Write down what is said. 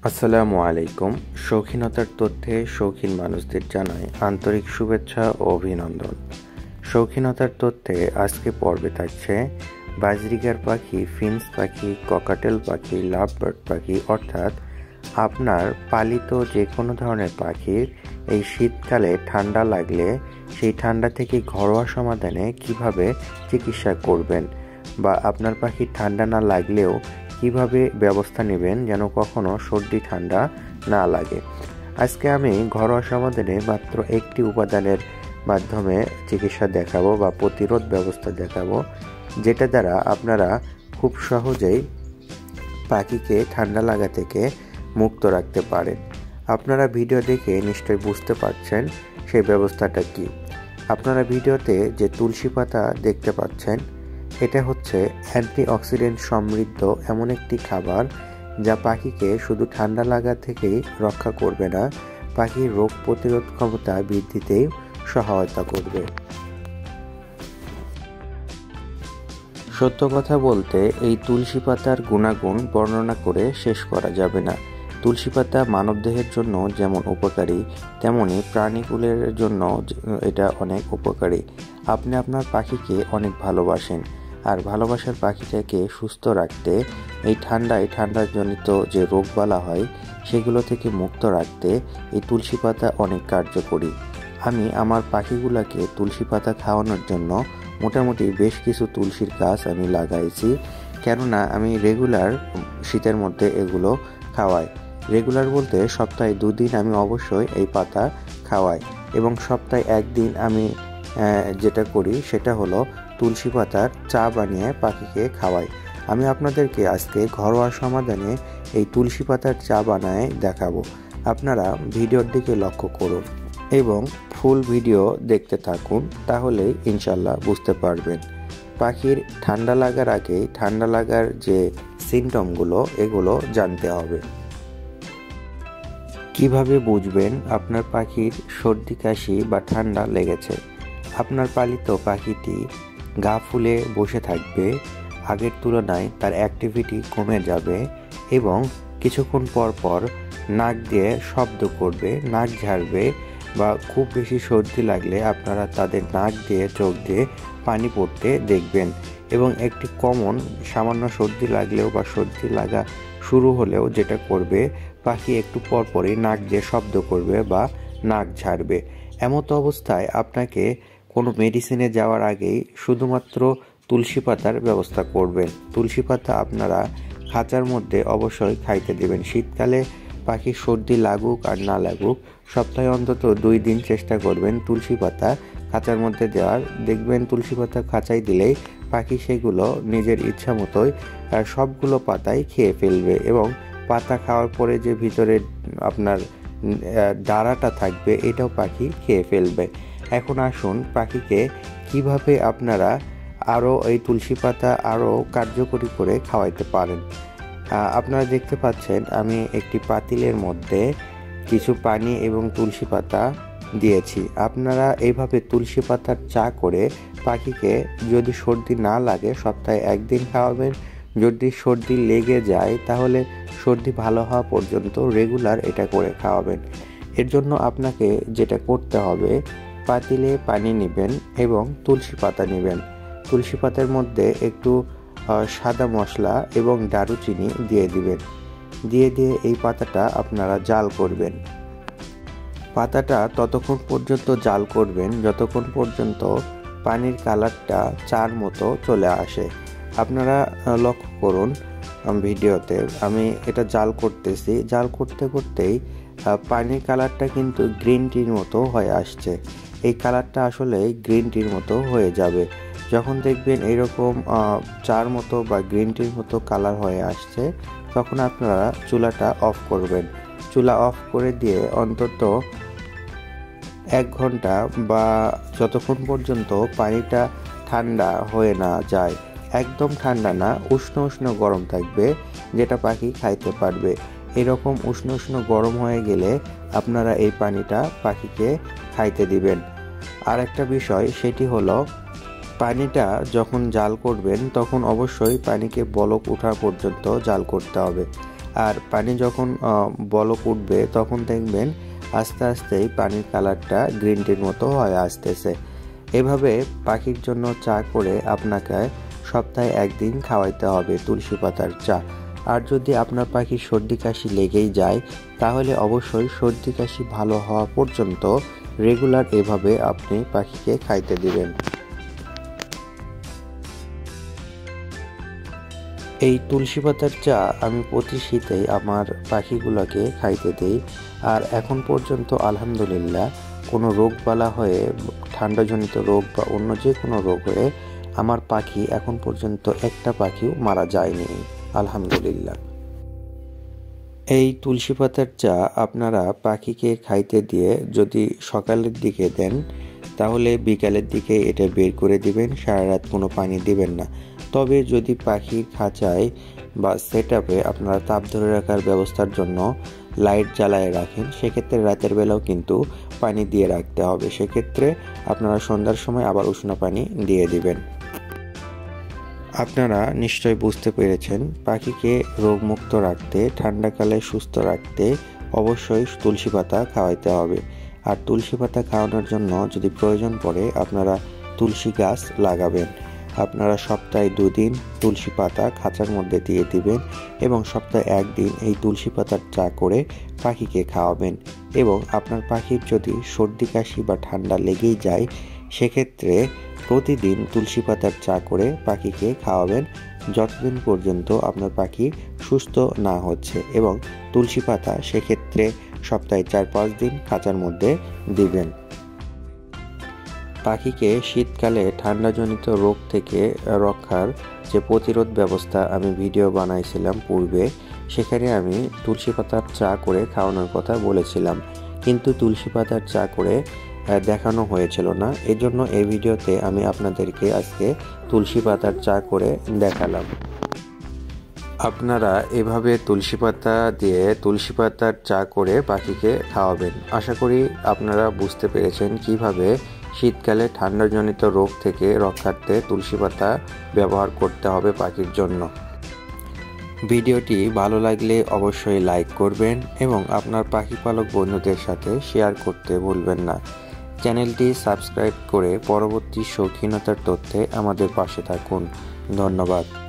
আসসালামু আলাইকুম। শৌখিনতার তথ্যে শৌখিন মানুষদের জানাই আন্তরিক শুভেচ্ছা ও অভিনন্দন। শৌখিনতার তথ্যে আজকে পর্বে থাকছে বাজরিগার পাখি, ফিন্স পাখি, ককাটেল পাখি, লাভবার্ড পাখি অর্থাৎ আপনার পালিত যে কোনো ধরনের পাখির এই শীতকালে ঠান্ডা লাগলে সেই ঠান্ডা থেকে ঘরোয়া সমাধানে কিভাবে চিকিৎসা করবেন বা আপনার পাখির ঠান্ডা না লাগলেও কিভাবে ব্যবস্থা নেবেন যেন কখনো সর্দি ঠান্ডা না লাগে। আজকে আমি ঘরোয়া সমাধানে মাত্র একটি উপাদানের মাধ্যমে চিকিৎসা দেখাবো বা প্রতিরোধ ব্যবস্থা দেখাবো, যেটা দ্বারা আপনারা খুব সহজেই পাখিকে ঠান্ডা লাগা থেকে মুক্ত রাখতে পারেন। আপনারা ভিডিও দেখে নিশ্চয়ই বুঝতে পারছেন সেই ব্যবস্থাটা কি। আপনারা ভিডিওতে যে তুলসী পাতা দেখতে পাচ্ছেন, এটা হচ্ছে অ্যান্টিঅক্সিডেন্ট সমৃদ্ধ এমন একটি খাবার যা পাখিকে শুধু ঠান্ডা লাগা থেকেই রক্ষা করবে না, পাখির রোগ প্রতিরোধ ক্ষমতা বৃদ্ধিতেই সহায়তা করবে। সত্য কথা বলতে এই তুলসী পাতার গুণাগুণ বর্ণনা করে শেষ করা যাবে না। তুলসী পাতা মানবদেহের জন্য যেমন উপকারী, তেমনি প্রাণীকুলের জন্য এটা অনেক উপকারী। আপনি আপনার পাখিকে অনেক ভালোবাসেন, আর ভালোবাসার পাখিটাকে সুস্থ রাখতে এই ঠান্ডাজনিত যে রোগবালা হয় সেগুলো থেকে মুক্ত রাখতে এই তুলসী পাতা অনেক কার্যকরী। আমি আমার পাখিগুলোকে তুলসী পাতা খাওয়ানোর জন্য মোটামুটি বেশ কিছু তুলসীর গাছ আমি লাগাইছি, কেননা আমি রেগুলার শীতের মধ্যে এগুলো খাওয়াই। রেগুলার বলতে সপ্তাহে 2 দিন আমি অবশ্যই এই পাতা খাওয়াই, এবং সপ্তাহে 1 দিন আমি যেটা করি সেটা হলো তুলসী পাতার চা বানিয়ে পাখিকে খাওয়াই। আমি আপনাদেরকে আজকে ঘরোয়া সমাধানে এই তুলসী পাতার চা বানায় দেখাবো। আপনারা ভিডিওর দিকে লক্ষ্য করুন এবং ফুল ভিডিও দেখতে থাকুন, তাহলেই ইনশাল্লাহ বুঝতে পারবেন। পাখির ঠান্ডা লাগার আগে ঠান্ডা লাগার যে সিমটমগুলো এগুলো জানতে হবে। কিভাবে বুঝবেন আপনার পাখির সর্দি কাশি বা ঠান্ডা লেগেছে? আপনার পালিত পাখিটি গা ফুলে বসে থাকবে, আগের তুলনায় তার অ্যাক্টিভিটি কমে যাবে এবং কিছুক্ষণ পর পর নাক দিয়ে শব্দ করবে, নাক ঝাড়বে, বা খুব বেশি সর্দি লাগলে আপনারা তাদের নাক দিয়ে চোখ দিয়ে পানি পড়তে দেখবেন। এবং একটি কমন সামান্য সর্দি লাগলেও বা সর্দি লাগা শুরু হলেও যেটা করবে, পাখি একটু পরপরই নাক দিয়ে শব্দ করবে বা নাক ঝাড়বে। এমতো অবস্থায় আপনাকে কোনো মেডিসিনে যাওয়ার আগেই শুধুমাত্র তুলসী পাতার ব্যবস্থা করবেন। তুলসী পাতা আপনারা খাঁচার মধ্যে অবশ্যই খাইতে দেবেন। শীতকালে পাখি সর্দি লাগুক আর না লাগুক, সপ্তাহে অন্তত 2 দিন চেষ্টা করবেন তুলসী পাতা খাঁচার মধ্যে দেওয়ার। দেখবেন তুলসী পাতা খাঁচায় দিলেই পাখি সেগুলো নিজের ইচ্ছা মতোই সবগুলো পাতাই খেয়ে ফেলবে, এবং পাতা খাওয়ার পরে যে ভিতরে আপনার ডাঁড়াটা থাকবে এটাও পাখি খেয়ে ফেলবে। এখন আসুন পাখিকে কিভাবে আপনারা আরও এই তুলসী পাতা আরও কার্যকরী করে খাওয়াইতে পারেন। আপনারা দেখতে পাচ্ছেন আমি একটি পাতিলের মধ্যে কিছু পানি এবং তুলসী পাতা দিয়েছি। আপনারা এইভাবে তুলসী পাতার চা করে পাখিকে, যদি সর্দি না লাগে সপ্তাহে 1 দিন খাওয়াবেন। যদি সর্দি লেগে যায় তাহলে সর্দি ভালো হওয়া পর্যন্ত রেগুলার এটা করে খাওয়াবেন। এর জন্য আপনাকে যেটা করতে হবে, পাতিলে পানি নেবেন এবং তুলসী পাতা নেবেন। তুলসী পাতার মধ্যে একটু সাদা মশলা এবং দারুচিনি দিয়ে দিবেন। দিয়ে এই পাতাটা আপনারা জাল করবেন। পাতাটা ততক্ষণ পর্যন্ত জাল করবেন যতক্ষণ পর্যন্ত পানির কালারটা চার মতো চলে আসে। আপনারা লক্ষ্য করুন ভিডিওতে আমি এটা জাল করতেছি, জাল করতে করতেই পানির কালারটা কিন্তু গ্রিন টির মতো হয়ে আসছে। এই কালারটা আসলে গ্রিন টির মতো হয়ে যাবে। যখন দেখবেন এরকম চার মতো বা গ্রিন টির মতো কালার হয়ে আসছে, তখন আপনারা চুলাটা অফ করবেন। চুলা অফ করে দিয়ে অন্তত 1 ঘন্টা বা যতক্ষণ পর্যন্ত পানিটা ঠান্ডা হয়ে না যায়, একদম ঠান্ডা না, উষ্ণ গরম থাকবে, যেটা পাখি খাইতে পারবে। এরকম উষ্ণ গরম হয়ে গেলে আপনারা এই পানিটা পাখিকে খাইতে দিবেন। আর একটা বিষয়, সেটি হলো পানিটা যখন জাল করবেন তখন অবশ্যই পানিকে বলক ওঠা পর্যন্ত জাল করতে হবে। আর পানি যখন বলক উঠবে তখন দেখবেন আস্তে আস্তেই পানির কালারটা গ্রিন টির মতো হয়ে আসতেছে। এভাবে পাখির জন্য চা করে আপনাকে সপ্তাহে একদিন খাওয়াইতে হবে তুলসী পাতার চা। আর যদি আপনার পাখির সর্দি কাশি লেগেই যায় তাহলে অবশ্যই সর্দি কাশি ভালো হওয়া পর্যন্ত রেগুলার এভাবে আপনি পাখিকে খাইতে দিবেন। এই তুলসী পাতার চা আমি প্রতি শীতেই আমার পাখিগুলোকে খাইতে দিই। আর এখন পর্যন্ত আলহামদুলিল্লাহ কোনো রোগবালা হয়ে, ঠান্ডাজনিত রোগ বা অন্য যে কোনো রোগ হয়ে আমার পাখি এখন পর্যন্ত একটা পাখিও মারা যায়নি, আলহামদুলিল্লাহ। এই তুলসী পাতার চা আপনারা পাখিকে খাইতে দিয়ে যদি সকালের দিকে দেন তাহলে বিকালের দিকে এটা বের করে দিবেন, সারা রাত কোনো পানি দিবেন না। তবে যদি পাখির খাঁচায় বা সেটআপে আপনারা তাপ ধরে রাখার ব্যবস্থার জন্য লাইট জ্বালায় রাখেন, সেক্ষেত্রে রাতের বেলাও কিন্তু পানি দিয়ে রাখতে হবে। সেক্ষেত্রে আপনারা সন্ধ্যার সময় আবার উষ্ণ পানি দিয়ে দিবেন। আপনারা নিশ্চয় বুঝতে পেরেছেন, পাখিকে রোগমুক্ত রাখতে, ঠান্ডাকালে সুস্থ রাখতে অবশ্যই তুলসী পাতা খাওয়াইতে হবে। আর তুলসী পাতা খাওয়ানোর জন্য যদি প্রয়োজন পড়ে আপনারা তুলসী গাছ লাগাবেন। আপনারা সপ্তাহে 2 দিন তুলসী পাতা খাঁচার মধ্যে দিয়ে দিবেন এবং সপ্তাহে 1 দিন এই তুলসী পাতার চা করে পাখিকে খাওয়াবেন। এবং আপনার পাখির যদি সর্দি কাশি বা ঠান্ডা লেগেই যায় সেক্ষেত্রে প্রতিদিন তুলসী পাতার চা করে পাখিকে খাওয়াবেন যতদিন পর্যন্ত আপনার পাখি সুস্থ না হচ্ছে। এবং তুলসী পাতা সেক্ষেত্রে সপ্তাহে 4-5 দিন খাঁচার মধ্যে দিবেন। পাখিকে শীতকালে ঠান্ডাজনিত রোগ থেকে রক্ষার যে প্রতিরোধ ব্যবস্থা আমি ভিডিও বানাইছিলাম পূর্বে, সেখানে আমি তুলসী পাতার চা করে খাওয়ানোর কথা বলেছিলাম, কিন্তু তুলসী পাতার চা করে দেখানো হয়েছিল না। এজন্য এই ভিডিওতে আমি আপনাদেরকে আজকে তুলসী পাতার চা করে দেখালাম। আপনারা এভাবে তুলসী পাতা দিয়ে তুলসী পাতার চা করে পাখিকে খাওয়াবেন। আশা করি আপনারা বুঝতে পেরেছেন কিভাবে শীতকালে ঠান্ডাজনিত রোগ থেকে রক্ষার্থে তুলসী পাতা ব্যবহার করতে হবে পাখির জন্য। ভিডিওটি ভালো লাগলে অবশ্যই লাইক করবেন এবং আপনার পাখি পালক বন্ধুদের সাথে শেয়ার করতে ভুলবেন না। চ্যানেলটি সাবস্ক্রাইব করে পরবর্তী শৌখিনতার তথ্যে আমাদের পাশে থাকুন। ধন্যবাদ।